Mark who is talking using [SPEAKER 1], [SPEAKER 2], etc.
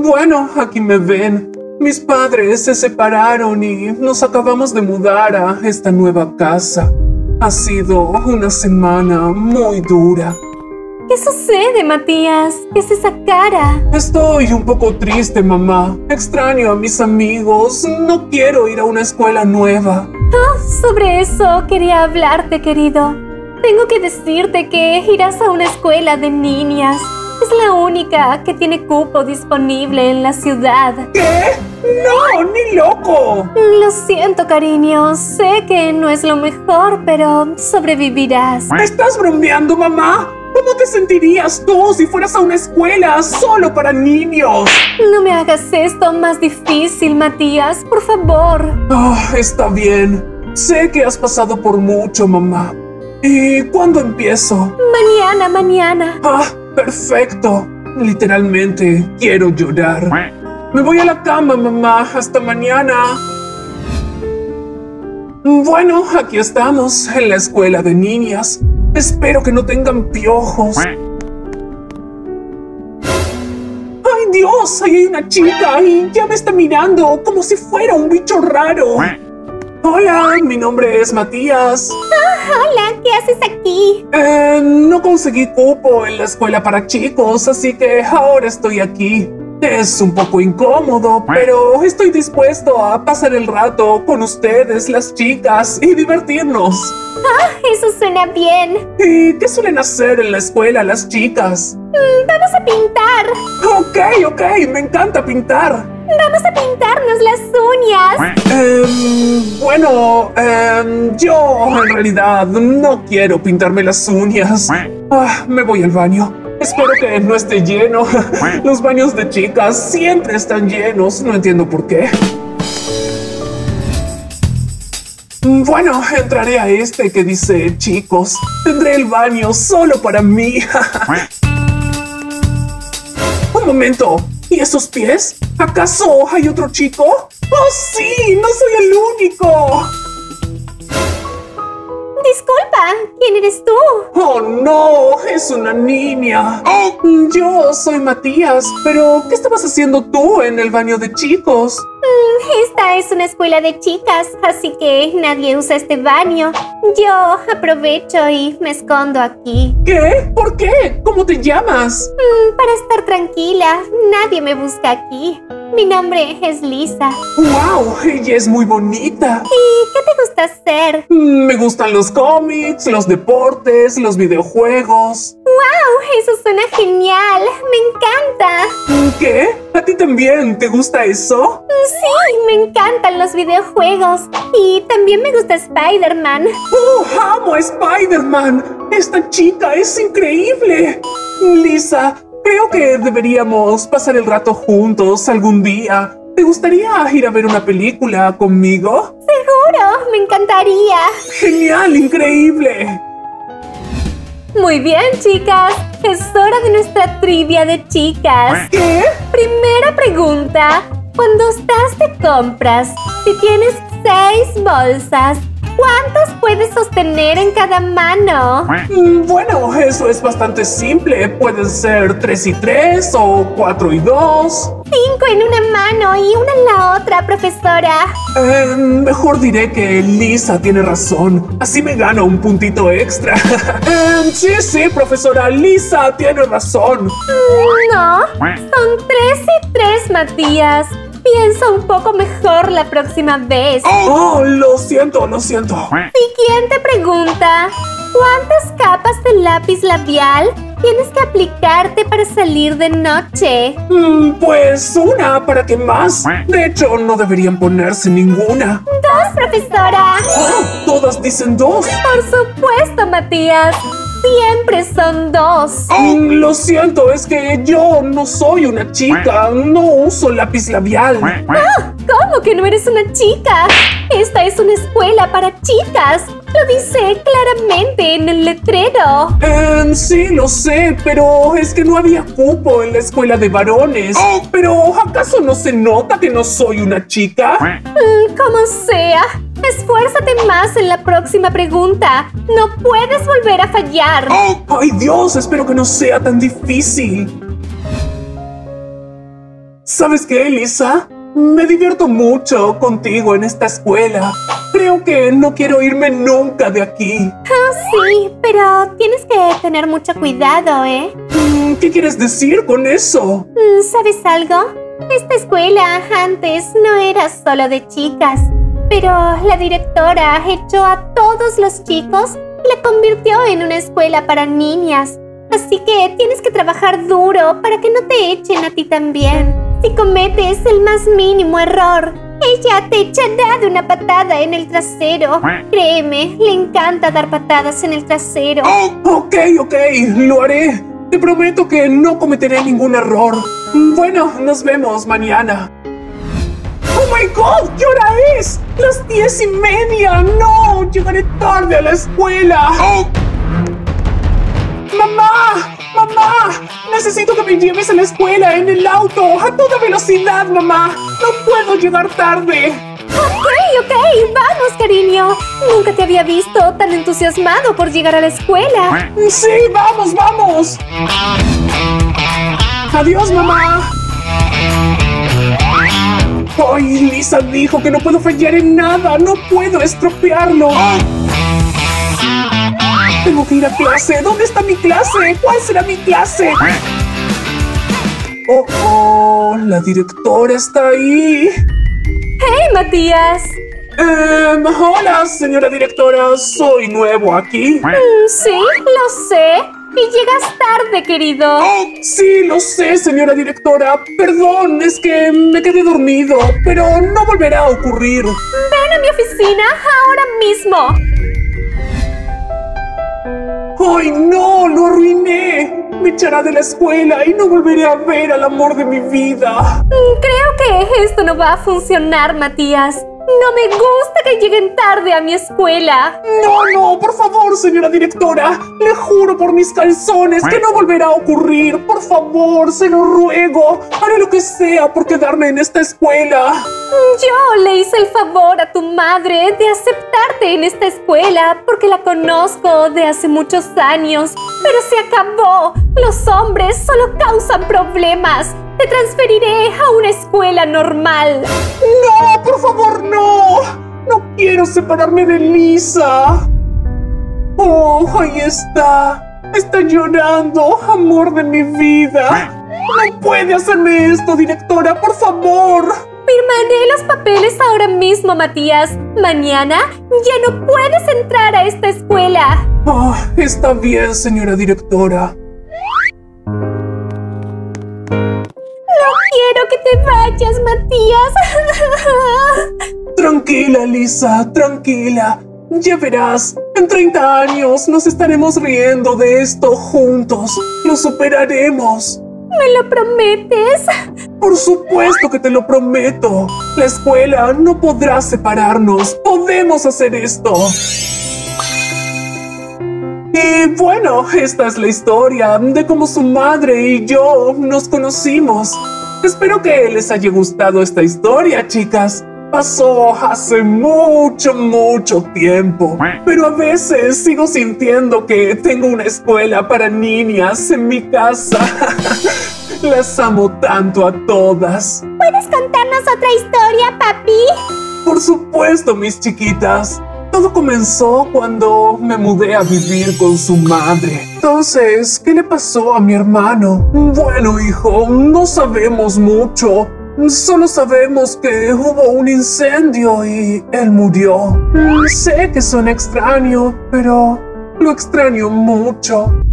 [SPEAKER 1] Bueno, aquí me ven. Mis padres se separaron y nos acabamos de mudar a esta nueva casa. Ha sido una semana muy dura.
[SPEAKER 2] ¿Qué sucede, Matías? ¿Qué es esa cara?
[SPEAKER 1] Estoy un poco triste, mamá. Extraño a mis amigos. No quiero ir a una escuela nueva.
[SPEAKER 2] Sobre eso quería hablarte, querido. Tengo que decirte que irás a una escuela de niñas. Es la única que tiene cupo disponible en la ciudad.
[SPEAKER 1] ¿Qué? ¡No, ni loco!
[SPEAKER 2] Lo siento, cariño. Sé que no es lo mejor, pero sobrevivirás.
[SPEAKER 1] ¿Me estás bromeando, mamá? ¿Cómo te sentirías tú si fueras a una escuela solo para niños?
[SPEAKER 2] No me hagas esto más difícil, Matías. Por favor.
[SPEAKER 1] Está bien. Sé que has pasado por mucho, mamá. ¿Y cuándo empiezo?
[SPEAKER 2] Mañana.
[SPEAKER 1] Perfecto. Literalmente quiero llorar. Me voy a la cama, mamá. Hasta mañana. Bueno, aquí estamos, en la escuela de niñas. Espero que no tengan piojos. ¡Ay, Dios! Ahí hay una chica y ya me está mirando como si fuera un bicho raro. Hola, mi nombre es Matías.
[SPEAKER 2] Hola, ¿qué haces aquí?
[SPEAKER 1] No conseguí cupo en la escuela para chicos, así que ahora estoy aquí. Es un poco incómodo, pero estoy dispuesto a pasar el rato con ustedes, las chicas, y divertirnos.
[SPEAKER 2] Eso suena bien.
[SPEAKER 1] ¿Y qué suelen hacer en la escuela las chicas?
[SPEAKER 2] Vamos a pintar.
[SPEAKER 1] Ok, me encanta pintar.
[SPEAKER 2] Vamos a pintarnos las uñas.
[SPEAKER 1] Yo en realidad no quiero pintarme las uñas. Me voy al baño. Espero que no esté lleno. Los baños de chicas siempre están llenos. No entiendo por qué. Bueno, entraré a este que dice chicos. Tendré el baño solo para mí. Un momento. ¿Y esos pies? ¿Acaso hay otro chico? ¡Oh, sí! ¡No soy el único!
[SPEAKER 2] Disculpa, ¿quién eres tú?
[SPEAKER 1] ¡Oh, no! ¡Es una niña! Yo soy Matías, pero ¿qué estabas haciendo tú en el baño de chicos?
[SPEAKER 2] Esta es una escuela de chicas, así que nadie usa este baño. Yo aprovecho y me escondo aquí.
[SPEAKER 1] ¿Qué? ¿Por qué? ¿Cómo te llamas?
[SPEAKER 2] Para estar tranquila, nadie me busca aquí. Mi nombre es Lisa.
[SPEAKER 1] ¡Wow! Ella es muy bonita.
[SPEAKER 2] ¿Y qué te gusta hacer?
[SPEAKER 1] Me gustan los cómics, los deportes, los videojuegos.
[SPEAKER 2] ¡Wow! Eso suena genial. Me encanta.
[SPEAKER 1] ¿Qué? ¿A ti también te gusta eso?
[SPEAKER 2] Sí, me encantan los videojuegos. Y también me gusta Spider-Man.
[SPEAKER 1] ¡Oh, amo a Spider-Man! ¡Esta chica es increíble! Lisa, creo que deberíamos pasar el rato juntos algún día. ¿Te gustaría ir a ver una película conmigo?
[SPEAKER 2] Seguro, me encantaría.
[SPEAKER 1] ¡Genial! ¡Increíble!
[SPEAKER 2] Muy bien, chicas. Es hora de nuestra trivia de chicas.
[SPEAKER 1] ¿Qué?
[SPEAKER 2] Primera pregunta. Cuando estás de compras, si tienes 6 bolsas, ¿cuántas puedes sostener en cada mano?
[SPEAKER 1] Bueno, eso es bastante simple. Pueden ser 3 y 3 o 4 y 2.
[SPEAKER 2] 5 en una mano y una en la otra, profesora.
[SPEAKER 1] Mejor diré que Lisa tiene razón. Así me gano un puntito extra. Sí, profesora. Lisa tiene razón.
[SPEAKER 2] No, son 3 y 3, Matías. Piensa un poco mejor la próxima vez.
[SPEAKER 1] Oh, lo siento.
[SPEAKER 2] Siguiente pregunta. ¿Cuántas capas de lápiz labial tienes que aplicarte para salir de noche?
[SPEAKER 1] Pues una, ¿para qué más? De hecho, no deberían ponerse ninguna.
[SPEAKER 2] 2, profesora.
[SPEAKER 1] Oh, todas dicen 2.
[SPEAKER 2] Por supuesto, Matías. Siempre son 2.
[SPEAKER 1] Lo siento, es que yo no soy una chica. No uso lápiz labial.
[SPEAKER 2] ¿Cómo que no eres una chica? Esta es una escuela para chicas. Lo dice claramente en el letrero.
[SPEAKER 1] Sí, lo sé, pero es que no había cupo en la escuela de varones. Pero ¿acaso no se nota que no soy una chica?
[SPEAKER 2] Como sea. Esfuérzate más en la próxima pregunta. No puedes volver a fallar.
[SPEAKER 1] ¡Ay, Dios! Espero que no sea tan difícil. ¿Sabes qué, Lisa? Me divierto mucho contigo en esta escuela. Creo que no quiero irme nunca de aquí.
[SPEAKER 2] Sí, pero tienes que tener mucho cuidado, ¿eh?
[SPEAKER 1] ¿Qué quieres decir con eso?
[SPEAKER 2] ¿Sabes algo? Esta escuela antes no era solo de chicas, pero la directora echó a todos los chicos y la convirtió en una escuela para niñas. Así que tienes que trabajar duro para que no te echen a ti también. Si cometes el más mínimo error, ella te echará de una patada en el trasero. Créeme, le encanta dar patadas en el trasero.
[SPEAKER 1] Ok, lo haré. Te prometo que no cometeré ningún error. Bueno, nos vemos mañana. ¡Oh my God! ¿Qué hora es? ¡Las 10:30! ¡No! Llegaré tarde a la escuela. ¡Mamá! ¡Mamá! Necesito que me lleves a la escuela en el auto. ¡A toda velocidad, mamá! ¡No puedo llegar tarde!
[SPEAKER 2] Ok, vamos, cariño. Nunca te había visto tan entusiasmado por llegar a la escuela.
[SPEAKER 1] ¡Sí, vamos! ¡Adiós, mamá! ¡Ay, Lisa dijo que no puedo fallar en nada! ¡No puedo estropearlo! Tengo que ir a clase. ¿Dónde está mi clase? ¿Cuál será mi clase? Oh, la directora está ahí.
[SPEAKER 2] ¡Hey, Matías!
[SPEAKER 1] Hola, señora directora. Soy nuevo aquí.
[SPEAKER 2] Sí, lo sé. Y llegas tarde, querido.
[SPEAKER 1] Sí, lo sé, señora directora. Perdón, es que me quedé dormido, pero no volverá a ocurrir.
[SPEAKER 2] Ven a mi oficina ahora mismo.
[SPEAKER 1] ¡Ay, no! ¡Lo arruiné! Me echará de la escuela y no volveré a ver al amor de mi vida.
[SPEAKER 2] Creo que esto no va a funcionar, Matías. No me gusta que lleguen tarde a mi escuela.
[SPEAKER 1] No, por favor, señora directora. Le juro por mis calzones que no volverá a ocurrir. Por favor, se lo ruego. Haré lo que sea por quedarme en esta escuela.
[SPEAKER 2] Yo le hice el favor a tu madre de aceptarte en esta escuela porque la conozco de hace muchos años. Pero se acabó. Los hombres solo causan problemas. Te transferiré a una escuela normal.
[SPEAKER 1] ¡No, por favor, no! No quiero separarme de Lisa. Oh, ahí está. Está llorando, amor de mi vida. No puede hacerme esto, directora, por favor.
[SPEAKER 2] Firmaré los papeles ahora mismo, Matías. Mañana ya no puedes entrar a esta escuela.
[SPEAKER 1] Está bien, señora directora.
[SPEAKER 2] Quiero que te vayas, Matías.
[SPEAKER 1] Tranquila, Lisa, tranquila. Ya verás, en 30 años nos estaremos riendo de esto juntos. Lo superaremos.
[SPEAKER 2] ¿Me lo prometes?
[SPEAKER 1] Por supuesto que te lo prometo. La escuela no podrá separarnos. Podemos hacer esto. Y bueno, esta es la historia de cómo su madre y yo nos conocimos. Espero que les haya gustado esta historia, chicas. Pasó hace mucho tiempo, pero a veces sigo sintiendo que tengo una escuela para niñas en mi casa. Las amo tanto a todas.
[SPEAKER 2] ¿Puedes contarnos otra historia, papi?
[SPEAKER 1] Por supuesto, mis chiquitas. Todo comenzó cuando me mudé a vivir con su madre. Entonces, ¿qué le pasó a mi hermano? Bueno, hijo, no sabemos mucho. Solo sabemos que hubo un incendio y él murió. Sé que suena extraño, pero lo extraño mucho.